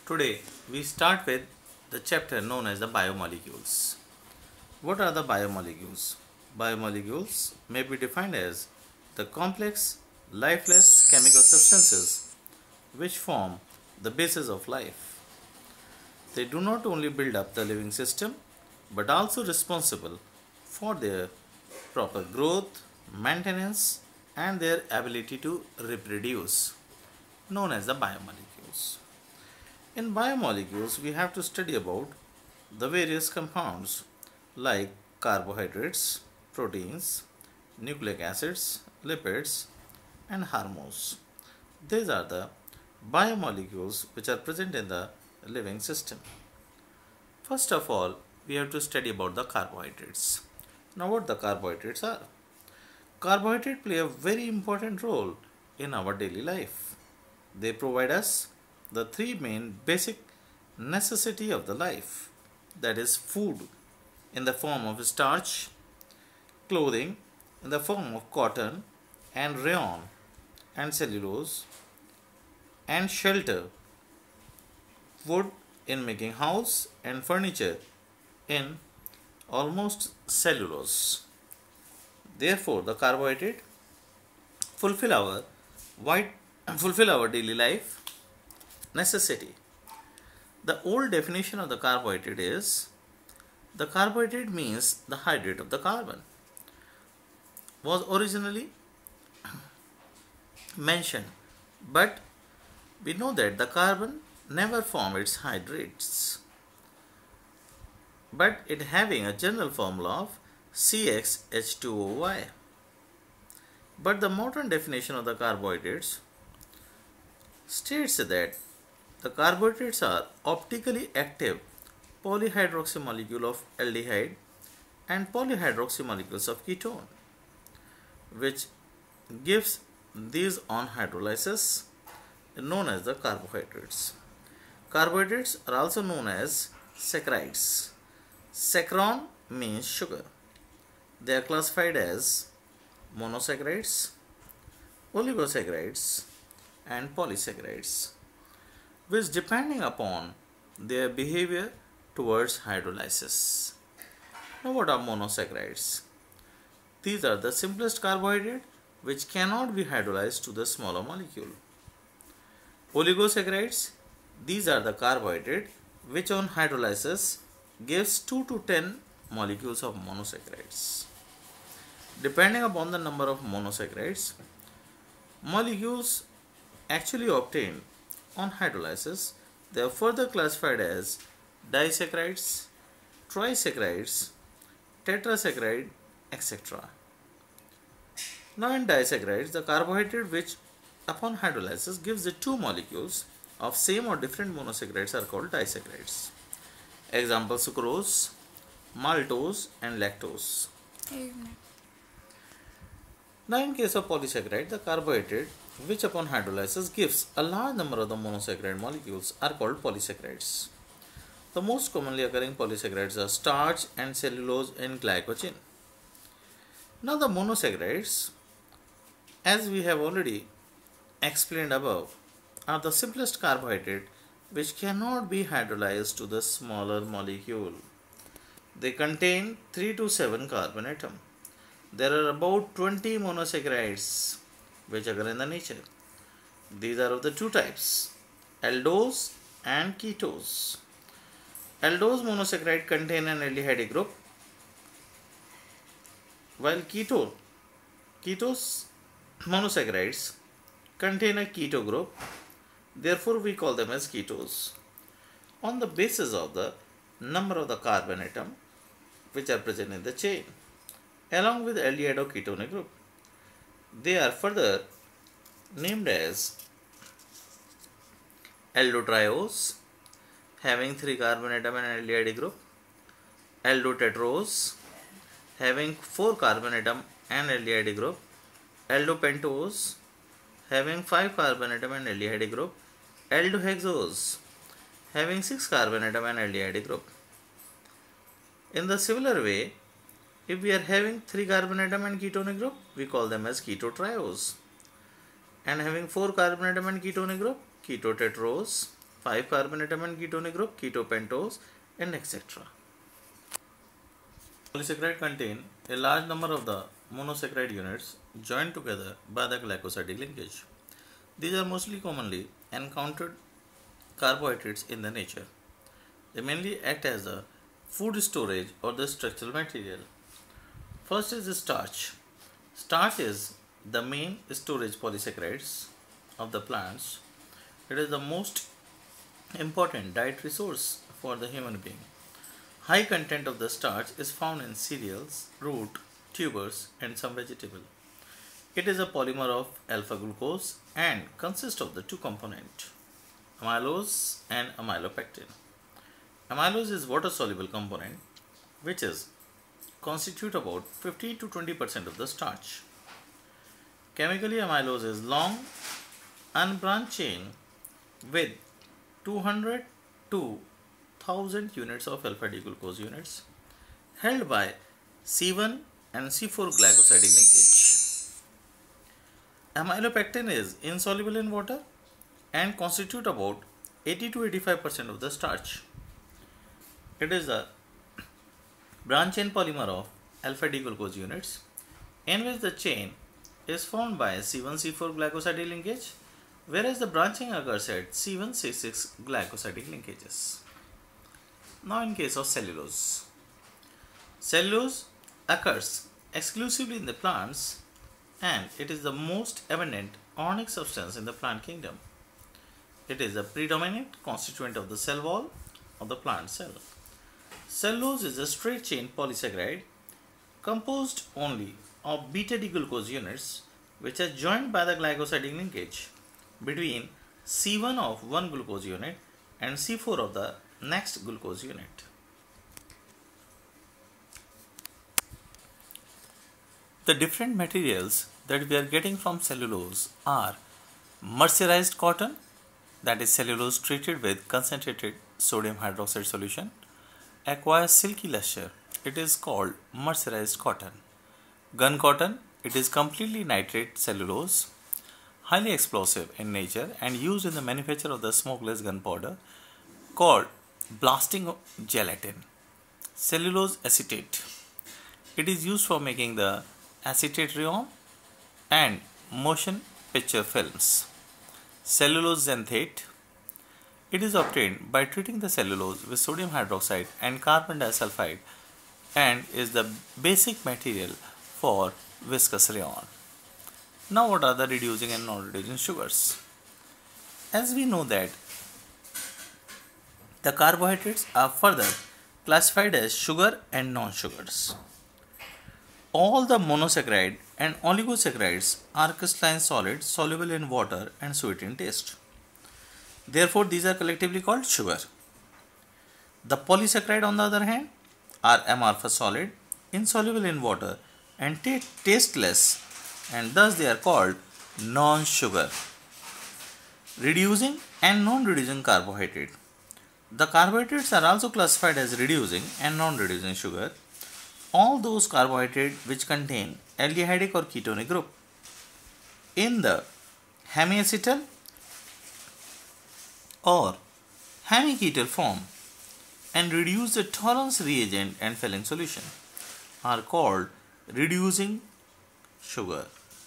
Today we start with the chapter known as the biomolecules. What are the biomolecules? Biomolecules may be defined as the complex, lifeless chemical substances which form the basis of life. They do not only build up the living system but also responsible for their proper growth, maintenance and their ability to reproduce, known as the biomolecules. In biomolecules, we have to study about the various compounds like carbohydrates, proteins, nucleic acids, lipids, and hormones. These are the biomolecules which are present in the living system. First of all, we have to study about the carbohydrates. Now, what the carbohydrates are? Carbohydrates play a very important role in our daily life. They provide us the three main basic necessity of the life, that is food in the form of starch, clothing in the form of cotton and rayon and cellulose, and shelter, wood in making house and furniture in almost cellulose. Therefore, the carbohydrate fulfill our daily life necessity. The old definition of the carbohydrate is the carbohydrate means the hydrate of the carbon was originally mentioned, but we know that the carbon never formed its hydrates, but it having a general formula of CxH2OY. But the modern definition of the carbohydrates states that the carbohydrates are optically active polyhydroxy molecule of aldehyde and polyhydroxy molecules of ketone, which gives these on hydrolysis known as the carbohydrates. Carbohydrates are also known as saccharides. Saccharon means sugar. They are classified as monosaccharides, oligosaccharides, and polysaccharides, which depending upon their behavior towards hydrolysis. Now, what are monosaccharides? These are the simplest carbohydrate which cannot be hydrolyzed to the smaller molecule. Oligosaccharides, these are the carbohydrate which on hydrolysis gives 2 to 10 molecules of monosaccharides. Depending upon the number of monosaccharides, molecules actually obtained on hydrolysis, they are further classified as disaccharides, trisaccharides, tetrasaccharide, etc. Now, in disaccharides, the carbohydrate which upon hydrolysis gives the two molecules of same or different monosaccharides are called disaccharides. Example: sucrose, maltose, and lactose. Now, in case of polysaccharide, the carbohydrate which upon hydrolysis gives a large number of the monosaccharide molecules are called polysaccharides. The most commonly occurring polysaccharides are starch and cellulose and glycogen. Now, the monosaccharides, as we have already explained above, are the simplest carbohydrate which cannot be hydrolyzed to the smaller molecule. They contain 3 to 7 carbon atom. There are about 20 monosaccharides which occur in the nature. These are of the two types, aldose and ketose. Aldose monosaccharide contain an aldehyde group, while ketose monosaccharides contain a keto group. Therefore, we call them as ketose on the basis of the number of the carbon atom which are present in the chain, along with aldehyde or ketone group. They are further named as aldotriose, having 3 carbon atom and aldehyde group, aldotetrose, having 4 carbon atom and aldehyde group, aldopentose, having 5 carbon atom and aldehyde group, aldohexose, having 6 carbon atom and aldehyde group. In the similar way, if we are having 3 carbon atom and ketone group, we call them as ketotriose. And having 4 carbon atom and ketone group, ketotetrose. 5-carbon atom and ketonic group, ketopentose, and etc. Polysaccharide contain a large number of the monosaccharide units joined together by the glycosidic linkage. These are mostly commonly encountered carbohydrates in the nature. They mainly act as the food storage or the structural material. First is the starch. Starch is the main storage polysaccharides of the plants. It is the most important dietary source for the human being. High content of the starch is found in cereals, root, tubers, and some vegetable. It is a polymer of alpha glucose and consists of the two components, amylose and amylopectin. Amylose is water soluble component which is constitute about 15 to 20% of the starch. Chemically, amylose is long unbranched chain with 200 to 1000 units of alpha D glucose units held by C1 and C4 glycosidic linkage. Amylopectin is insoluble in water and constitute about 80 to 85% of the starch. It is the branch chain polymer of alpha D glucose units in which the chain is formed by C1-C4 glycosidic linkage, whereas the branching occurs at C1-C6 glycosidic linkages. Now in case of cellulose. Cellulose occurs exclusively in the plants and it is the most abundant organic substance in the plant kingdom. It is the predominant constituent of the cell wall of the plant cell. Cellulose is a straight chain polysaccharide composed only of beta D glucose units which are joined by the glycosidic linkage between C1 of one glucose unit and C4 of the next glucose unit. The different materials that we are getting from cellulose are mercerized cotton, that is cellulose treated with concentrated sodium hydroxide solution, acquires silky luster, it is called mercerized cotton. Gun cotton, it is completely nitrate cellulose, highly explosive in nature and used in the manufacture of the smokeless gunpowder, called blasting gelatin. Cellulose acetate, it is used for making the acetate rayon and motion picture films. Cellulose xanthate, it is obtained by treating the cellulose with sodium hydroxide and carbon disulfide and is the basic material for viscous rayon. Now what are the reducing and non-reducing sugars? As we know that the carbohydrates are further classified as sugar and non-sugars. All the monosaccharide and oligosaccharides are crystalline solids soluble in water and sweet in taste. Therefore, these are collectively called sugar. The polysaccharide on the other hand are amorphous solid, insoluble in water and tasteless, and thus they are called non-sugar. Reducing and non-reducing carbohydrate. The carbohydrates are also classified as reducing and non-reducing sugar. All those carbohydrates which contain aldehydic or ketonic group in the hemiacetal or hemiketal form and reduce the tolerance reagent and filling solution are called reducing sugar.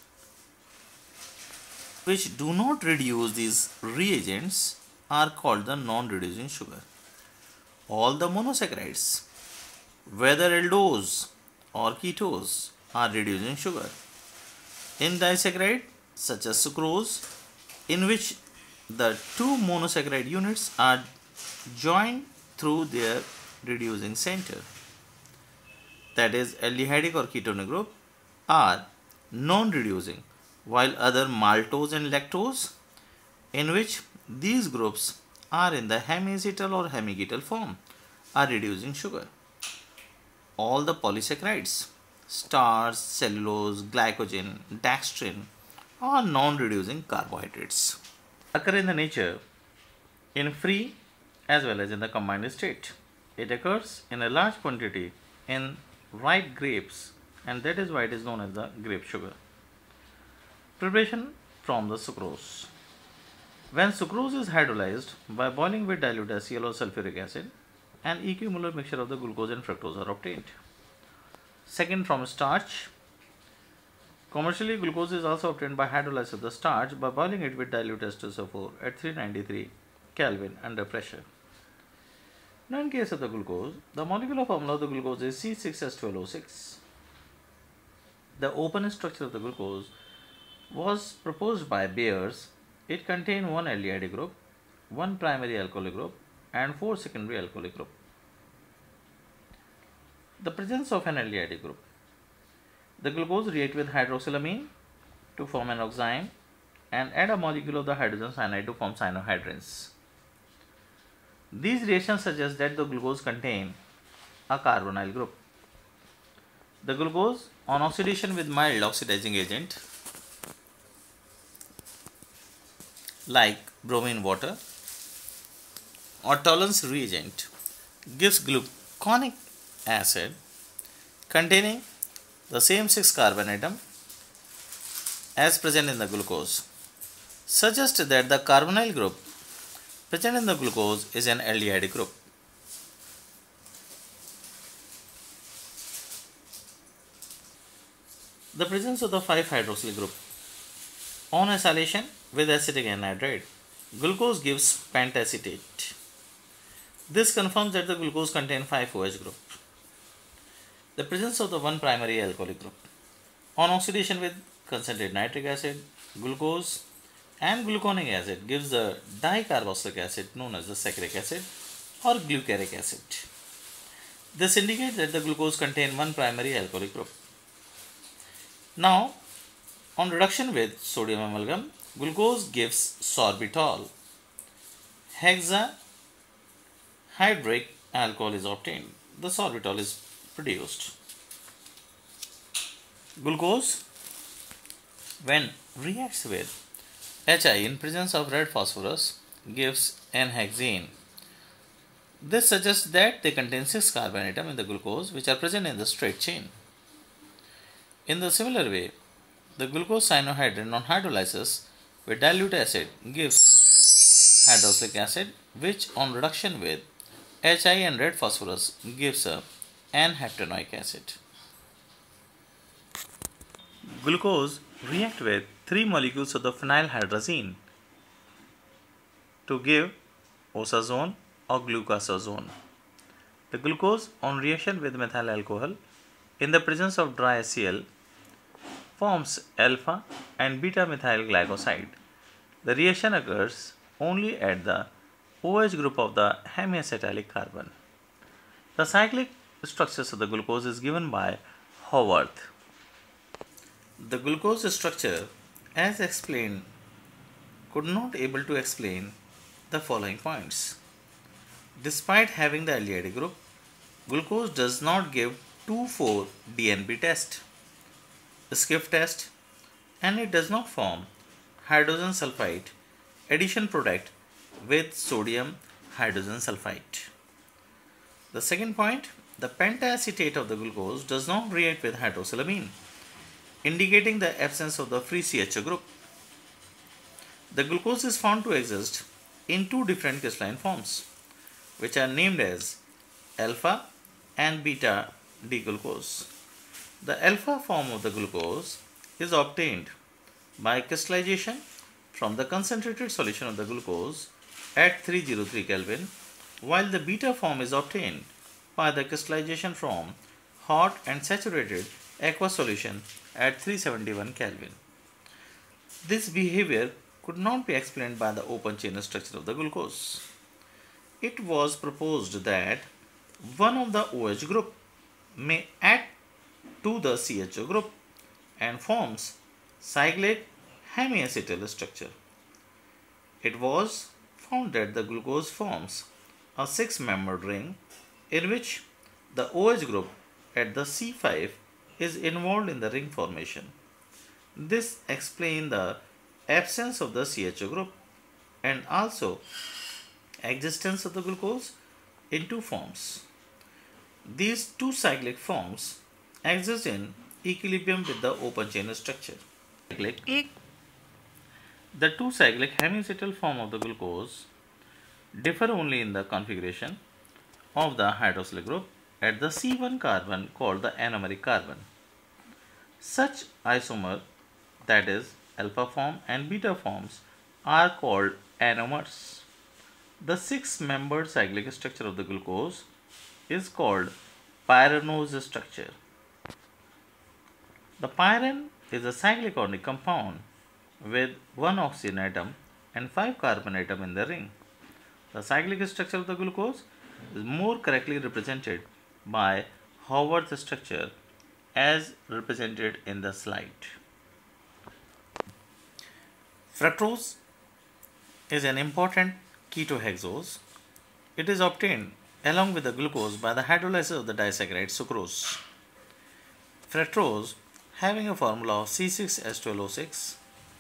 Which do not reduce these reagents are called the non-reducing sugar. All the monosaccharides, whether aldose or ketose, are reducing sugar. In disaccharide such as sucrose, in which the two monosaccharide units are joined through their reducing center, that is aldehydic or ketonic group, are non-reducing, while other maltose and lactose, in which these groups are in the hemiacetal or hemiketal form, are reducing sugar. All the polysaccharides, starch, cellulose, glycogen, dextrin, are non-reducing carbohydrates. Occur in the nature in free as well as in the combined state. It occurs in a large quantity in ripe grapes, and that is why it is known as the grape sugar. Preparation from the sucrose. When sucrose is hydrolyzed by boiling with dilute HCl or sulfuric acid, an equimolar mixture of the glucose and fructose are obtained. Second, from starch. Commercially, glucose is also obtained by hydrolysis of the starch by boiling it with dilute H2SO4 at 393 Kelvin under pressure. Now, in case of the glucose, the molecular formula of the glucose is C6H12O6. The open structure of the glucose was proposed by Bayers. It contained one aldehyde group, one primary alcoholic group, and four secondary alcoholic group. The presence of an aldehyde group. The glucose react with hydroxylamine to form an oxime and add a molecule of the hydrogen cyanide to form cyanohydrins. These reactions suggest that the glucose contain a carbonyl group. The glucose, on oxidation with mild oxidizing agent like bromine water or Tollens reagent, gives gluconic acid containing the same 6 carbon atom as present in the glucose, suggests that the carbonyl group present in the glucose is an aldehyde group. The presence of the 5-hydroxyl group. On acylation with acetic anhydride, glucose gives pentacetate. This confirms that the glucose contains 5-OH group. The presence of the one primary alcoholic group. On oxidation with concentrated nitric acid, glucose and gluconic acid gives the dicarboxylic acid known as the saccharic acid or glucaric acid. This indicates that the glucose contains one primary alcoholic group. Now, on reduction with sodium amalgam, glucose gives sorbitol. Hexahydric alcohol is obtained. The sorbitol is produced. Glucose, when reacts with Hi in presence of red phosphorus, gives N-hexane. This suggests that they contain 6 carbon atoms in the glucose which are present in the straight chain. In the similar way, the glucose cyanohydrin on hydrolysis with dilute acid gives hydroxylic acid, which on reduction with Hi and red phosphorus gives a N-heptanoic acid. Glucose react with 3 molecules of the phenylhydrazine to give osazone or glucosazone. The glucose on reaction with methyl alcohol in the presence of dry HCl forms alpha and beta methyl glycoside. The reaction occurs only at the OH group of the hemiacetylic carbon. The cyclic structures of the glucose is given by Haworth. The glucose structure, as explained, could not able to explain the following points. Despite having the aldehyde group, glucose does not give 2,4-DNB test, Skiff test, and it does not form hydrogen sulfide addition product with sodium hydrogen sulfide. The second point, the pentacetate of the glucose does not react with hydroxylamine, indicating the absence of the free CHO group. The glucose is found to exist in 2 different crystalline forms, which are named as alpha and beta D-glucose. The alpha form of the glucose is obtained by crystallization from the concentrated solution of the glucose at 303 Kelvin, while the beta form is obtained by the crystallization from hot and saturated aqueous solution at 371 Kelvin. This behavior could not be explained by the open chain structure of the glucose. It was proposed that one of the OH group may add to the CHO group and forms cyclic hemiacetal structure. It was found that the glucose forms a 6-membered ring in which the OH group at the C5 is involved in the ring formation. This explains the absence of the CHO group and also existence of the glucose in 2 forms. These 2 cyclic forms exist in equilibrium with the open chain structure. The two cyclic hemiacetal form of the glucose differ only in the configuration of the hydroxyl group at the C1 carbon called the anomeric carbon. Such isomer, that is alpha form and beta forms, are called anomers. The six-membered cyclic structure of the glucose is called pyranose structure. The pyran is a cyclic organic compound with one oxygen atom and 5 carbon atom in the ring. The cyclic structure of the glucose is more correctly represented by Haworth structure as represented in the slide. Fructose is an important ketohexose. It is obtained along with the glucose by the hydrolysis of the disaccharide sucrose. Fructose having a formula of C6H12O6.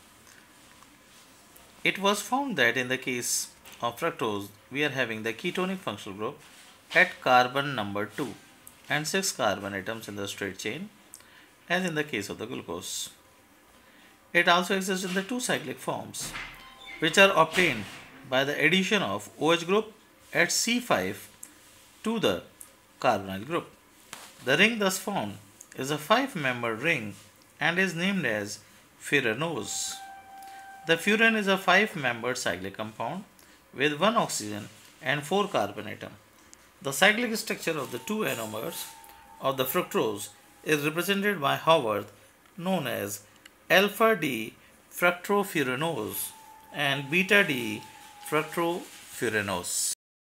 It was found that in the case of fructose, we are having the ketonic functional group at carbon number 2 and 6 carbon atoms in the straight chain, as in the case of the glucose. It also exists in the two cyclic forms, which are obtained by the addition of OH group at C5 to the carbonyl group. The ring thus found is a 5-membered ring and is named as furanose. The furan is a 5-membered cyclic compound with 1 oxygen and 4 carbon atom. The cyclic structure of the two anomers of the fructose is represented by Haworth, known as alpha D fructofuranose and beta D fructofuranose.